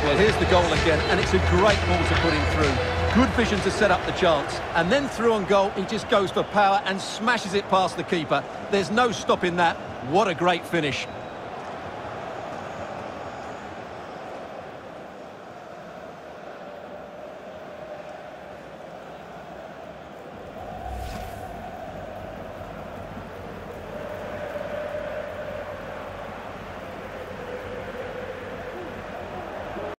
Well, here's the goal again, and it's a great ball to put him through. Good vision to set up the chance. And then through on goal, he just goes for power and smashes it past the keeper. There's no stopping that. What a great finish.